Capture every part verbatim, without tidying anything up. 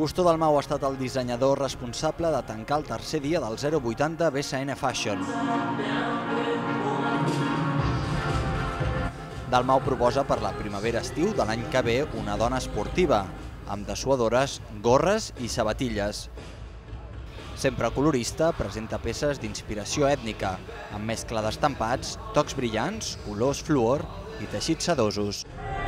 Cousteau Dalmau ha estat el dissenyador responsable de tancar el tercer dia del zero vuitanta B S N Fashion. Dalmau proposa per la primavera-estiu de l'any que ve una dona esportiva, amb dessuadores, gorres i sabatilles. Sempre colorista, presenta peces d'inspiració ètnica, amb mescla d'estampats, tocs brillants, colors fluor i teixits sedosos.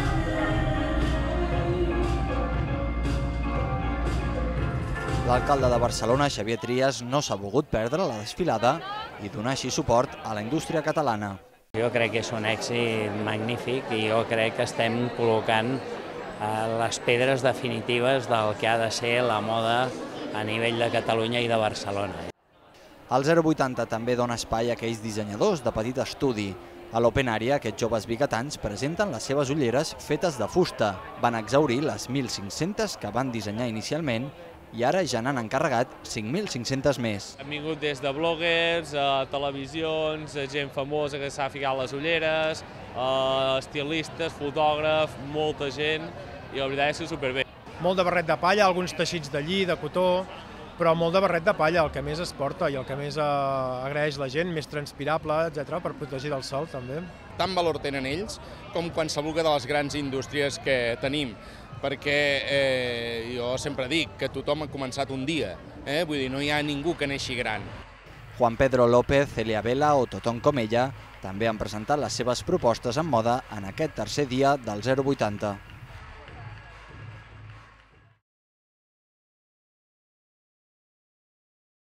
L'alcalde de Barcelona, Xavier Trias, no s'ha volgut perdre la desfilada i donar així suport a la indústria catalana. Jo crec que és un èxit magnífic i jo crec que estem col·locant les pedres definitives del que ha de ser la moda a nivell de Catalunya i de Barcelona. El zero vuitanta també dona espai a aquells dissenyadors de petit estudi. A l'Open Area, aquests joves biguetans presenten les seves ulleres fetes de fusta. Van exhaurir les mil cinc-centes que van dissenyar inicialment i ara ja n'han encarregat cinc mil cinc-centes més. Hem vingut des de bloggers, televisions, gent famosa que s'ha ficat les ulleres, estilistes, fotògrafs, molta gent, i la veritat és que superbé. Molt de barret de palla, alguns teixits de lli, de cotó, però molt de barret de palla, el que més es porta i el que més agraeix la gent, més transpirable, etcètera, per protegir del sol també. Tant valor tenen ells com qualsevol de les grans indústries que tenim, perquè eh, jo sempre dic que tothom ha començat un dia, eh? Vull dir, no hi ha ningú que neixi gran. Juan Pedro López, Celia Vela o Tothom com ella també han presentat les seves propostes en moda en aquest tercer dia del zero vuitanta.